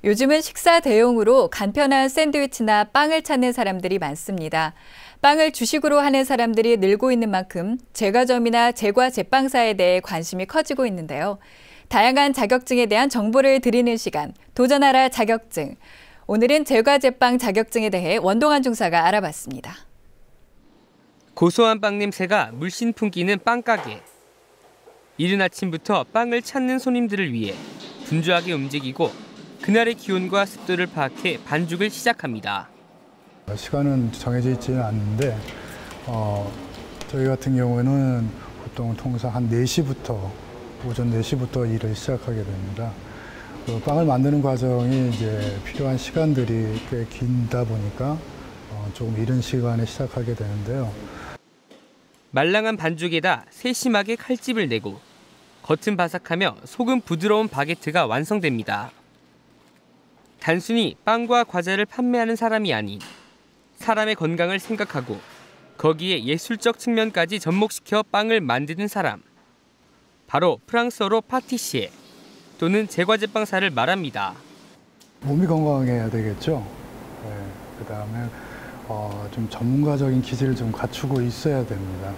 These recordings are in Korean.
요즘은 식사 대용으로 간편한 샌드위치나 빵을 찾는 사람들이 많습니다. 빵을 주식으로 하는 사람들이 늘고 있는 만큼 제과점이나 제과 제빵사에 대해 관심이 커지고 있는데요. 다양한 자격증에 대한 정보를 드리는 시간, 도전하라 자격증. 오늘은 제과 제빵 자격증에 대해 원동환 중사가 알아봤습니다. 고소한 빵 냄새가 물씬 풍기는 빵가게. 이른 아침부터 빵을 찾는 손님들을 위해 분주하게 움직이고 그날의 기온과 습도를 파악해 반죽을 시작합니다. 시간은 정해져 있지는 않는데 저희 같은 경우에는 보통 통상 한 4시부터 오전 4시부터 일을 시작하게 됩니다. 빵을 만드는 과정이 이제 필요한 시간들이 꽤 길다 보니까 조금 이른 시간에 시작하게 되는데요. 말랑한 반죽에다 세심하게 칼집을 내고 겉은 바삭하며 속은 부드러운 바게트가 완성됩니다. 단순히 빵과 과자를 판매하는 사람이 아닌 사람의 건강을 생각하고 거기에 예술적 측면까지 접목시켜 빵을 만드는 사람. 바로 프랑스어로 파티시에 또는 제과제빵사를 말합니다. 몸이 건강해야 되겠죠. 네, 그다음에 좀 전문가적인 기질을 좀 갖추고 있어야 됩니다.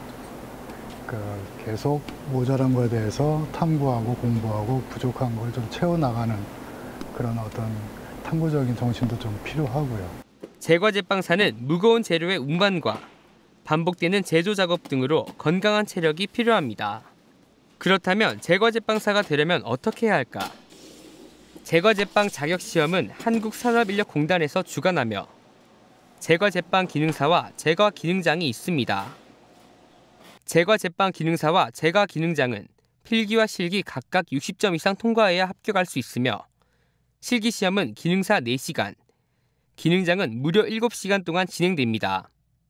계속 모자란 거에 대해서 탐구하고 공부하고 부족한 걸 좀 채워나가는 그런 어떤 탐구적인 정신도 좀 필요하고요. 제과제빵사는 무거운 재료의 운반과 반복되는 제조 작업 등으로 건강한 체력이 필요합니다. 그렇다면 제과제빵사가 되려면 어떻게 해야 할까? 제과제빵 자격시험은 한국산업인력공단에서 주관하며 제과제빵 기능사와 제과기능장이 있습니다. 제과제빵 기능사와 제과기능장은 필기와 실기 각각 60점 이상 통과해야 합격할 수 있으며 실기시험은 기능사 4시간, 기능장은 무려 7시간 동안 진행됩니다.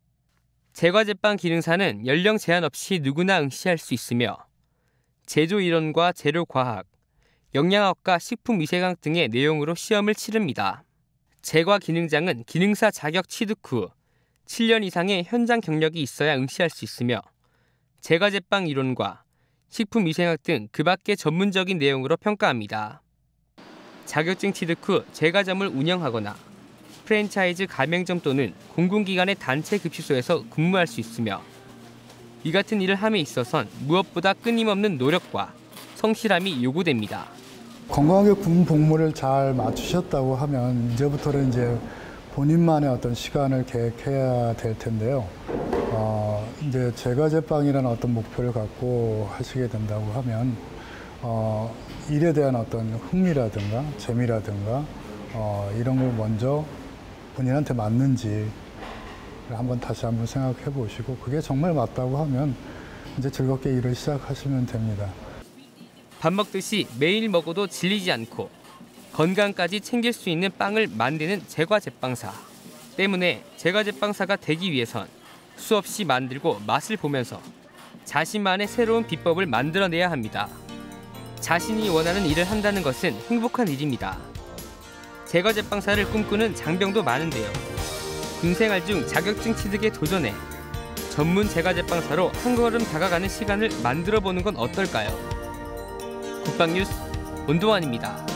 제과제빵 기능사는 연령 제한 없이 누구나 응시할 수 있으며 제조 이론과 재료 과학, 영양학과 식품위생학 등의 내용으로 시험을 치릅니다. 제과기능장은 기능사 자격 취득 후 7년 이상의 현장 경력이 있어야 응시할 수 있으며 제과제빵 이론과 식품위생학 등 그 밖의 전문적인 내용으로 평가합니다. 자격증 취득 후 제과점을 운영하거나 프랜차이즈 가맹점 또는 공공기관의 단체 급식소에서 근무할 수 있으며 이 같은 일을 함에 있어선 무엇보다 끊임없는 노력과 성실함이 요구됩니다. 건강하게 군 복무를 잘 마치셨다고 하면 이제부터는 이제 본인만의 어떤 시간을 계획해야 될 텐데요. 이제 제과제빵이라는 어떤 목표를 갖고 하시게 된다고 하면 일에 대한 어떤 흥미라든가 재미라든가 이런 걸 먼저 본인한테 맞는지 다시 한번 생각해 보시고 그게 정말 맞다고 하면 이제 즐겁게 일을 시작하시면 됩니다. 밥 먹듯이 매일 먹어도 질리지 않고 건강까지 챙길 수 있는 빵을 만드는 제과제빵사. 때문에 제과제빵사가 되기 위해선 수없이 만들고 맛을 보면서 자신만의 새로운 비법을 만들어내야 합니다. 자신이 원하는 일을 한다는 것은 행복한 일입니다. 제과제빵사를 꿈꾸는 장병도 많은데요. 군생활 중 자격증 취득에 도전해 전문 제과제빵사로 한 걸음 다가가는 시간을 만들어보는 건 어떨까요? 국방뉴스 원동환입니다.